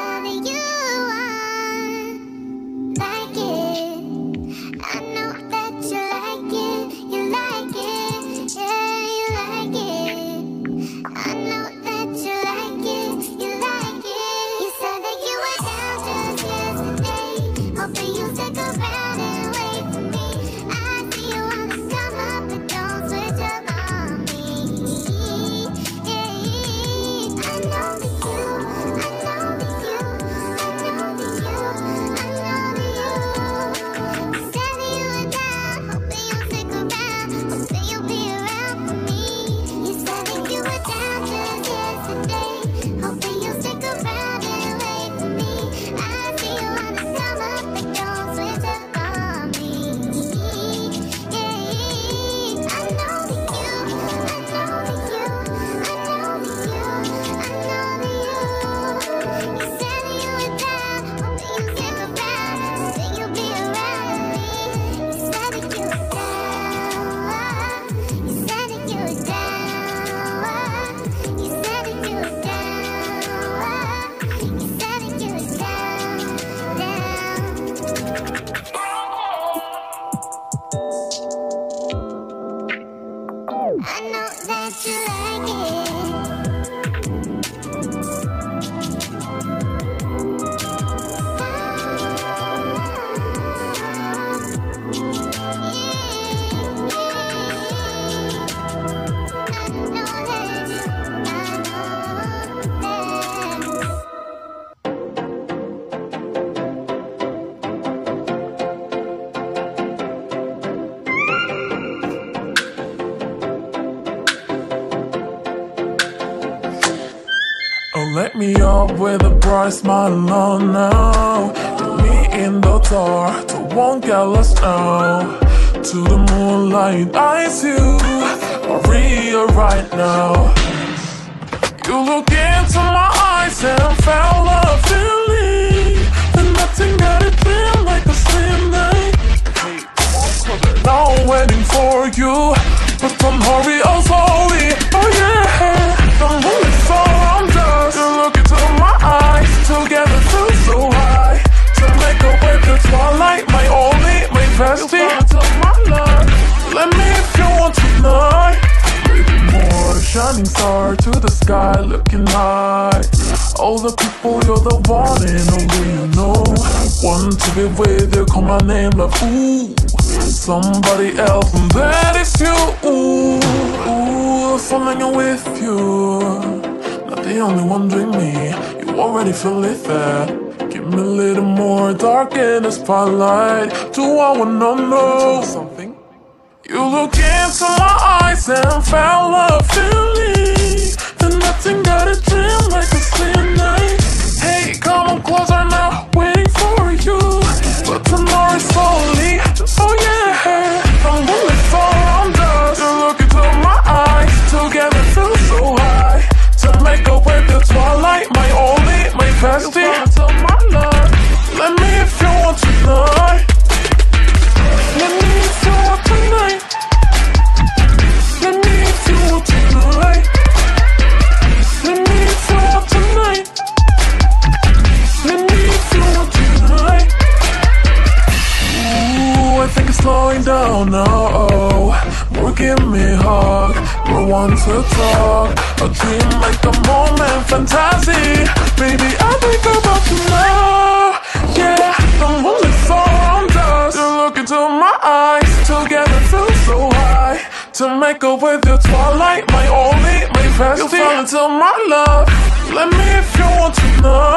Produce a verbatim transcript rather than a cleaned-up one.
Let me up with a bright smile on now. Put me in the dark, so won't get lost now. To the moonlight, eyes you, Maria right now. You look into my eyes and found a feeling, and nothing got it feel like a slim night. Now I'm waiting for you, but don't hurry, oh slowly. Oh yeah, I'm moving so I'm just. You look into my eyes, together feel so high. To make a way to twilight, my only, my bestie. My love, let me if you want tonight. Baby, more shining star to the sky, looking high. All the people, you're the one and only you know. Want to be with you, call my name like ooh. Somebody else, and that is you. Ooh, ooh, falling with you. Not the only one doing me. You already feel it there. Give me a little more dark in the spotlight. Do I wanna know something? You look into my eyes and found a feeling, and nothing got a dream like a slim night. Hey, come on closer now, waiting for you. But tomorrow is slowly. Oh yeah, I'm moving so I'm just. You look into my eyes, together feel so high. To make a way to twilight, my only, my bestie. To my love, let me if you want tonight. Let me if you want tonight. Let me if you want tonight. Let me if you want tonight. Let me if you want tonight. Ooh, I think it's slowing down now. More give me a hug, more want to talk. A dream like a moment, fantasy. Baby, I think about you now. Yeah, I'm only so I'm just. You look into my eyes, together feel so high. To make up with your twilight, my only, my bestie. You fall into my love. Let me if you want to know.